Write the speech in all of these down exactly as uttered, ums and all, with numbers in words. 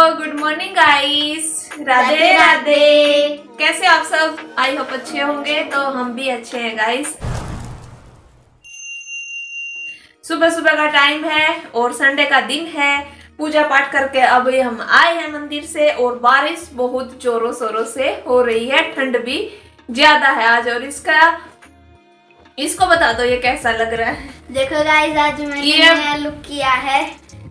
Good morning guys, Radhe Radhe. कैसे आप सब? आई होप अच्छे होंगे। तो हम भी अच्छे हैं गाइस। सुबह सुबह का टाइम है और संडे का दिन है। पूजा पाठ करके अभी हम आए हैं मंदिर से और बारिश बहुत जोरों शोरों से हो रही है, ठंड भी ज्यादा है आज। और इसका इसको बता दो ये कैसा लग रहा है। देखो गाइस, आज मैंने नया लुक किया है।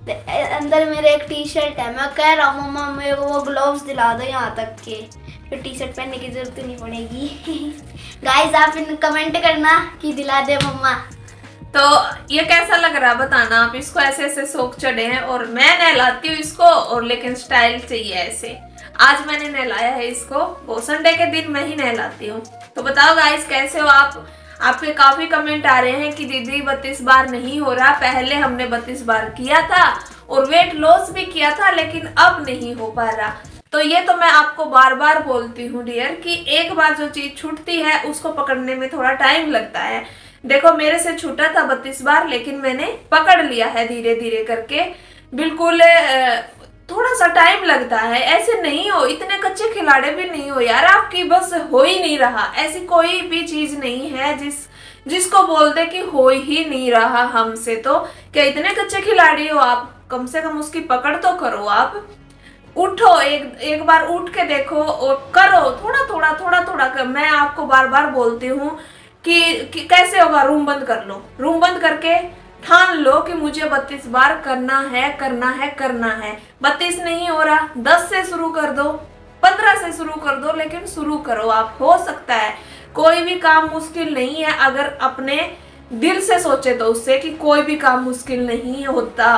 अंदर मेरे एक टी शर्ट है। मैं कह रहा हूँ मम्मा मेरे को वो ग्लोव्स दिला दो यहाँ तक के, फिर टी शर्ट पहनने की जरूरत नहीं पड़ेगी। गाइस आप इन कमेंट करना कि दिला दे मम्मा। तो ये कैसा लग रहा है बताना आप। इसको ऐसे ऐसे शौक चढ़े हैं और मैं नहलाती हूँ इसको, और लेकिन स्टाइल चाहिए ऐसे। आज मैंने नहलाया है इसको, वो संडे के दिन मैं ही नहलाती हूँ। तो बताओ गाइस कैसे हो आप। आपके काफी कमेंट आ रहे हैं कि दीदी बत्तीस बार नहीं हो रहा। पहले हमने बत्तीस बार किया था और वेट लॉस भी किया था, लेकिन अब नहीं हो पा रहा। तो ये तो मैं आपको बार बार बोलती हूँ डियर कि एक बार जो चीज छूटती है उसको पकड़ने में थोड़ा टाइम लगता है। देखो मेरे से छूटा था बत्तीस बार, लेकिन मैंने पकड़ लिया है धीरे धीरे करके। बिल्कुल थोड़ा सा टाइम लगता है। ऐसे नहीं हो, इतने कच्चे खिलाड़ी भी नहीं हो यार। आपकी बस हो ही नहीं रहा। ऐसी कोई भी चीज नहीं है जिस जिसको बोल दे कि हो ही नहीं रहा हमसे। तो क्या इतने कच्चे खिलाड़ी हो आप? कम से कम उसकी पकड़ तो करो आप। उठो, एक एक बार उठ के देखो और करो थोड़ा थोड़ा थोड़ा थोड़ा कर। मैं आपको बार बार बोलती हूँ कि, कि कैसे होगा। रूम बंद कर लो, रूम बंद करके ठान लो कि मुझे बत्तीस बार करना है करना है करना है। बत्तीस नहीं हो रहा, दस से शुरू कर दो, पंद्रह से शुरू कर दो, लेकिन शुरू करो आप। हो सकता है। कोई भी काम मुश्किल नहीं है अगर अपने दिल से सोचे तो उससे, कि कोई भी काम मुश्किल नहीं होता।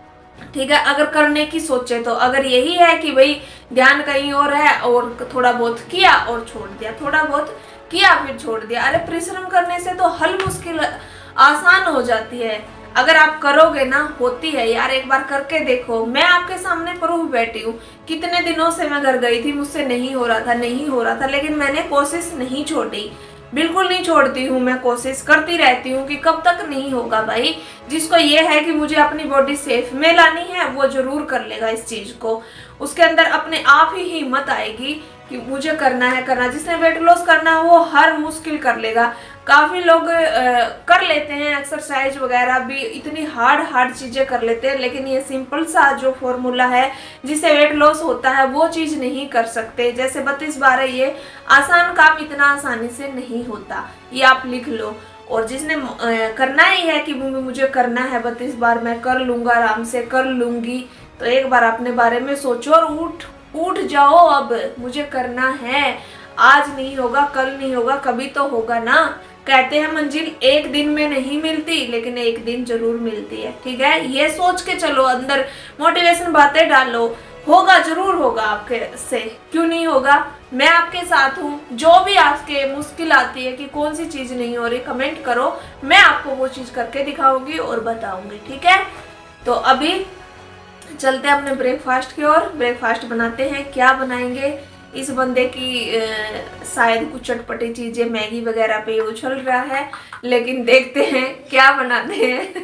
ठीक है, अगर करने की सोचे तो। अगर यही है कि भाई ध्यान कहीं और है और थोड़ा बहुत किया और छोड़ दिया, थोड़ा बहुत किया फिर छोड़ दिया। अरे परिश्रम करने से तो हल मुश्किल आसान हो जाती है। अगर आप करोगे ना, होती है यार। एक बार करके देखो। मैं आपके सामने प्रूफ बैठी हूँ। कितने दिनों से मैं घर गई थी, मुझसे नहीं हो रहा था नहीं हो रहा था लेकिन मैंने कोशिश नहीं छोड़ी। बिल्कुल नहीं छोड़ती हूँ मैं, कोशिश करती रहती हूँ कि कब तक नहीं होगा भाई। जिसको ये है कि मुझे अपनी बॉडी सेफ में लानी है वो जरूर कर लेगा इस चीज को। उसके अंदर अपने आप ही हिम्मत आएगी कि मुझे करना है करना। जिसने वेट लॉस करना है वो हर मुश्किल कर लेगा। काफी लोग आ, कर लेते हैं एक्सरसाइज वगैरह भी, इतनी हार्ड हार्ड चीजें कर लेते हैं, लेकिन ये सिंपल सा जो फॉर्मूला है जिससे वेट लॉस होता है वो चीज नहीं कर सकते। जैसे बत्तीस बार है, ये आसान काम इतना आसानी से नहीं होता। ये आप लिख लो। और जिसने आ, करना ही है कि मुझे करना है बत्तीस बार, मैं कर लूंगा, आराम से कर लूंगी, तो एक बार अपने बारे में सोचो और उठ उठ जाओ। अब मुझे करना है। आज नहीं होगा, कल नहीं होगा, कभी तो होगा ना। कहते हैं मंजिल एक दिन में नहीं मिलती, लेकिन एक दिन जरूर मिलती है। ठीक है, ये सोच के चलो, अंदर मोटिवेशन बातें डालो। होगा, जरूर होगा आपके से, क्यों नहीं होगा। मैं आपके साथ हूँ। जो भी आपके मुश्किल आती है कि कौन सी चीज नहीं हो रही, कमेंट करो, मैं आपको वो चीज करके दिखाऊंगी और बताऊंगी। ठीक है, तो अभी चलते हैं अपने ब्रेकफास्ट की ओर। ब्रेकफास्ट बनाते हैं। क्या बनाएंगे? इस बंदे की शायद कुछ चटपटी चीजें मैगी वगैरह पे उछल रहा है, लेकिन देखते हैं क्या बनाते हैं।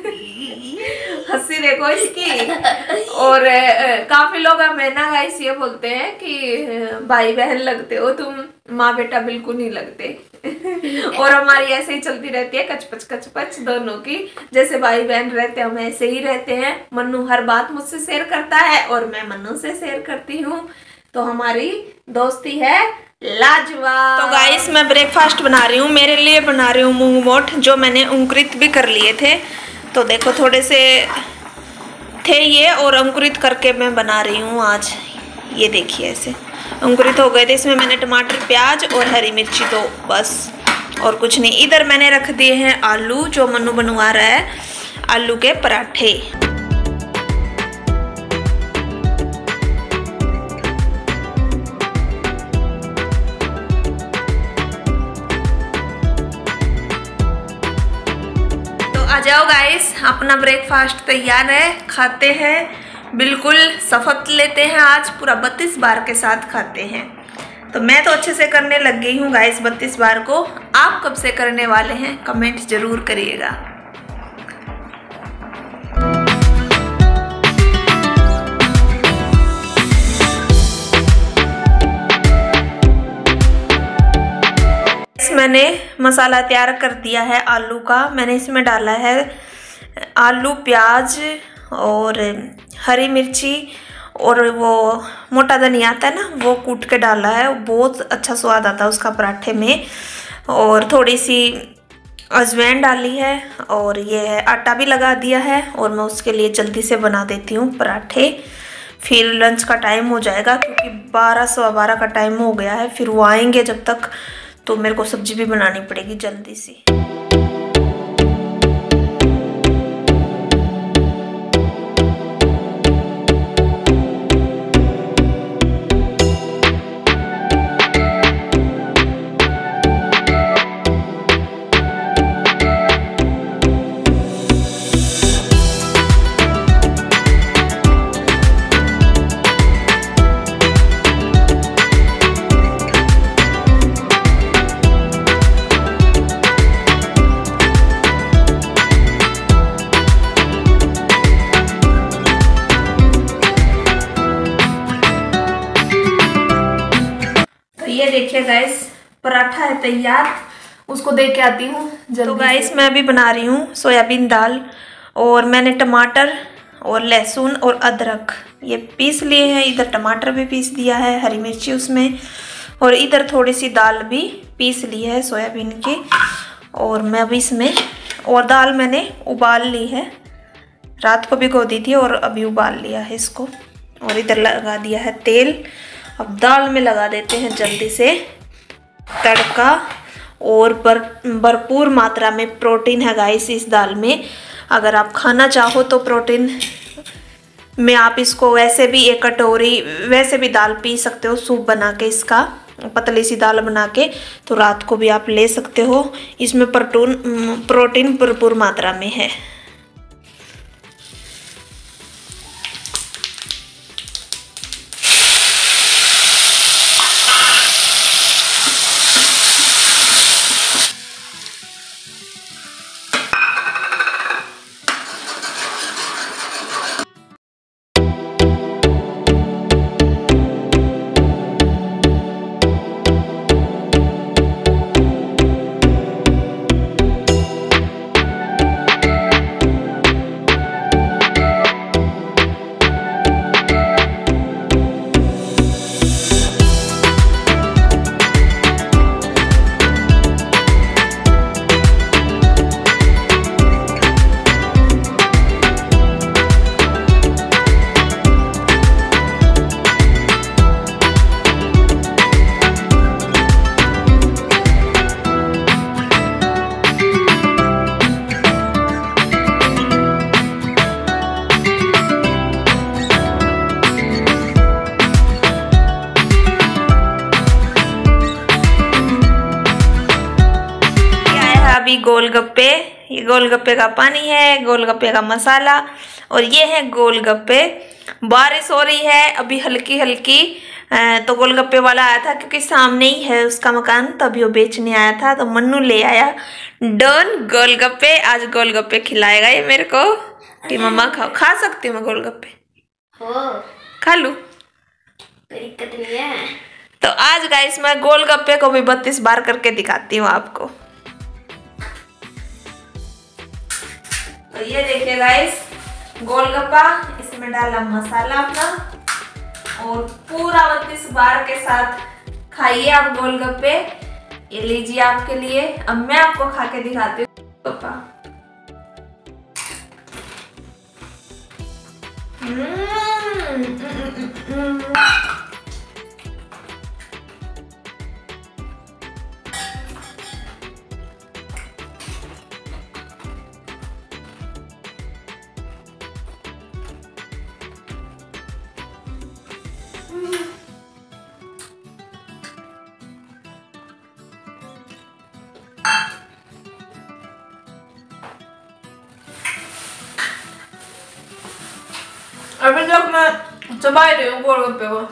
हंसी देखो इसकी। और आ, काफी लोग हमें ना गाइस ये बोलते हैं कि भाई बहन लगते हो तुम, माँ बेटा बिल्कुल नहीं लगते। और हमारी ऐसे ही चलती रहती है कचपच कचपच दोनों की। जैसे भाई बहन रहते हैं हम ऐसे ही रहते हैं। मन्नू हर बात मुझसे शेयर करता है और मैं मन्नू से शेयर करती हूँ। तो हमारी दोस्ती है लाजवाब। तो गाइस मैं ब्रेकफास्ट बना रही हूँ। मेरे लिए बना रही हूँ मूंग मोठ, जो मैंने अंकुरित भी कर लिए थे। तो देखो थोड़े से थे ये, और अंकुरित करके मैं बना रही हूँ आज। ये देखिए ऐसे अंकुरित हो गए थे। इसमें मैंने टमाटर, प्याज और हरी मिर्ची, तो बस और कुछ नहीं। इधर मैंने रख दिए हैं आलू, जो मन्नू बनवा रहा है आलू के पराठे। आ जाओ गाइस, अपना ब्रेकफास्ट तैयार है, खाते हैं। बिल्कुल शपथ लेते हैं आज, पूरा बत्तीस बार के साथ खाते हैं। तो मैं तो अच्छे से करने लग गई हूँ गाइस बत्तीस बार को। आप कब से करने वाले हैं कमेंट जरूर करिएगा। मैंने मसाला तैयार कर दिया है आलू का। मैंने इसमें डाला है आलू, प्याज और हरी मिर्ची और वो मोटा धनिया आता है ना, वो कूट के डाला है। बहुत अच्छा स्वाद आता है उसका पराठे में। और थोड़ी सी अजवाइन डाली है और ये है आटा भी लगा दिया है। और मैं उसके लिए जल्दी से बना देती हूँ पराठे, फिर लंच का टाइम हो जाएगा क्योंकि बारह सवा बारह का टाइम हो गया है। फिर वो आएंगे जब तक, तो मेरे को सब्जी भी बनानी पड़ेगी जल्दी से। ये देखिए गाइस, पराठा है तैयार, उसको दे के आती हूँ। तो गाइस मैं अभी बना रही हूँ सोयाबीन दाल, और मैंने टमाटर और लहसुन और अदरक ये पीस लिए हैं। इधर टमाटर भी पीस दिया है, हरी मिर्ची उसमें, और इधर थोड़ी सी दाल भी पीस ली है सोयाबीन की। और मैं अभी इसमें, और दाल मैंने उबाल ली है, रात को भिगो दी थी और अभी उबाल लिया है इसको। और इधर लगा दिया है तेल। अब दाल में लगा देते हैं जल्दी से तड़का। और भरपूर मात्रा में प्रोटीन है गाइस इस दाल में। अगर आप खाना चाहो तो प्रोटीन में आप इसको वैसे भी एक कटोरी वैसे भी दाल पी सकते हो, सूप बना के, इसका पतली सी दाल बना के, तो रात को भी आप ले सकते हो। इसमें प्रोटीन प्रोटीन भरपूर मात्रा में है। गोलगप्पे, ये गोलगप्पे का पानी है, गोलगप्पे का मसाला, और ये है गोलगप्पे। बारिश हो रही है अभी हल्की हल्की, तो गोलगप्पे वाला आया था क्योंकि सामने ही है उसका मकान, तभी वो बेचने आया था, तो मन्नू ले आया डन गोलगप्पे। आज गोलगप्पे खिलाएगा ये मेरे को कि मम्मा खाओ। खा सकती हूँ मैं गोलगप्पे? खा लूं? दिक्कत नहीं है। तो आज गाइस मैं गोलगप्पे को भी बत्तीस बार करके दिखाती हूँ आपको। तो ये देखिए गाइस गोलगप्पा, इसमें डाला मसाला अपना, और पूरा बत्तीस बार के साथ खाइए आप गोलगप्पे। ये लीजिए आपके लिए। अब मैं आपको खा के दिखाती हूँ गोलगप्पा। अभी तक मैं चबा रही हूँ गोलगप्पे को।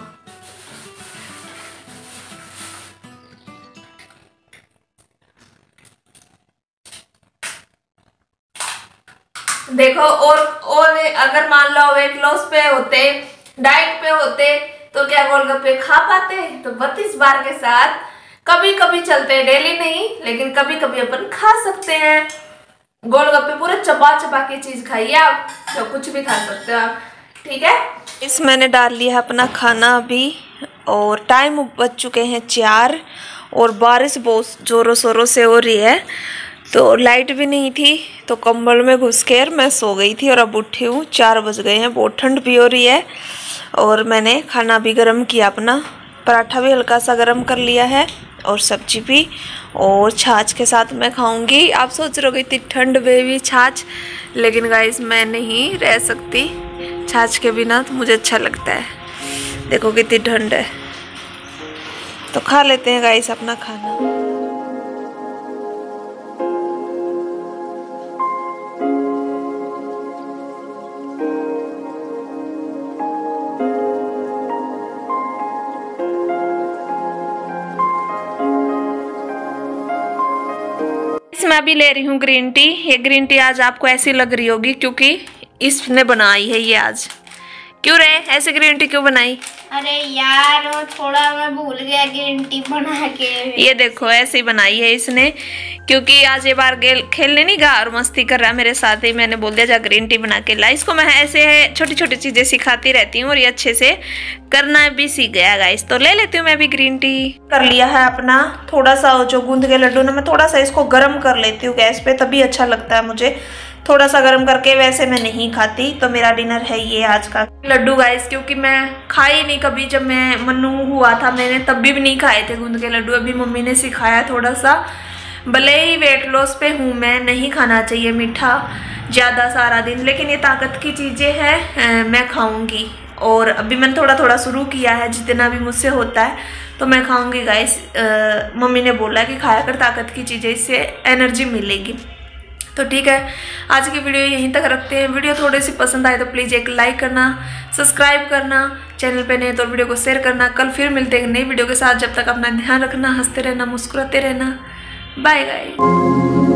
देखो, और और अगर मान लो वेट लॉस पे होते, डाइट पे होते, तो क्या गोलगप्पे खा पाते? तो बत्तीस बार के साथ कभी कभी चलते हैं, डेली नहीं, लेकिन कभी कभी अपन खा सकते हैं। गोलगप्पे पूरे चबा चबा के चीज खाइए आप, तो कुछ भी खा सकते हो आप, ठीक है। इस मैंने डाल लिया अपना खाना अभी, और टाइम बज चुके हैं चार, और बारिश बहुत जोरों शोरों से हो रही है, तो लाइट भी नहीं थी, तो कंबल में घुस कर मैं सो गई थी और अब उठी हूँ। चार बज गए हैं, बहुत ठंड भी हो रही है, और मैंने खाना भी गर्म किया अपना, पराठा भी हल्का सा गर्म कर लिया है और सब्जी भी, और छाछ के साथ मैं खाऊंगी। आप सोच रहे हो इतनी ठंड में भी छाछ, लेकिन गाइस मैं नहीं रह सकती छाछ के बिना, तो मुझे अच्छा लगता है। देखो कितनी ठंड है, तो खा लेते हैं गाइस अपना खाना। मैं अभी ले रही हूँ ग्रीन टी। ये ग्रीन टी आज आपको ऐसी लग रही होगी क्योंकि इसने बनाई है ये आज। क्यों रे, ऐसे ग्रीन टी क्यों बनाई? अरे यार थोड़ा मैं भूल गया ग्रीन टी बना के। ये देखो ऐसे ही बनाई है इसने, क्योंकि आज ये बार गेल खेलने नहीं गया और मस्ती कर रहा मेरे साथ ही, मैंने बोल दिया जा ग्रीन टी बना के ला। इसको मैं ऐसे छोटी छोटी चीजें सिखाती रहती हूँ और ये अच्छे से करना भी सीख गया गाइस। तो ले लेती हूँ मैं भी ग्रीन टी। कर लिया है अपना, थोड़ा सा जो गूंद के लड्डू ना, मैं थोड़ा सा इसको गर्म कर लेती हूँ गैस पे, तभी अच्छा लगता है मुझे, थोड़ा सा गर्म करके। वैसे मैं नहीं खाती, तो मेरा डिनर है ये आज का लड्डू गाइस, क्योंकि मैं खाई नहीं कभी। जब मैं मन्नू हुआ था मैंने तब भी नहीं खाए थे गूंद के लड्डू, अभी मम्मी ने सिखाया थोड़ा सा। भले ही वेट लॉस पे हूँ मैं, नहीं खाना चाहिए मीठा ज़्यादा सारा दिन, लेकिन ये ताकत की चीज़ें हैं, मैं खाऊंगी। और अभी मैंने थोड़ा थोड़ा शुरू किया है, जितना भी मुझसे होता है तो मैं खाऊंगी गाइस। मम्मी ने बोला कि खाया कर ताकत की चीज़ें, इससे एनर्जी मिलेगी। तो ठीक है, आज की वीडियो यहीं तक रखते हैं। वीडियो थोड़ी सी पसंद आए तो प्लीज़ एक लाइक करना, सब्सक्राइब करना, चैनल पे नए तो वीडियो को शेयर करना। कल फिर मिलते हैं नई वीडियो के साथ, जब तक अपना ध्यान रखना, हंसते रहना, मुस्कुराते रहना। Bye guys.